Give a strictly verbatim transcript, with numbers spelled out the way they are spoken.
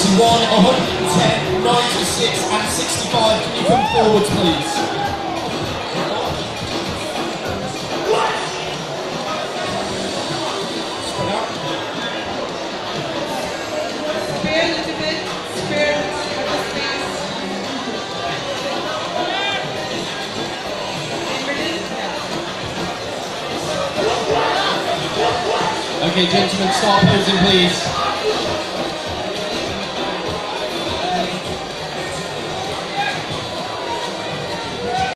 eighty-one, one hundred ten, ninety-six and sixty-five. Can you come forwards, please? Spread out. Spare a little bit. Spare at the space. Okay, gentlemen, start posing, please.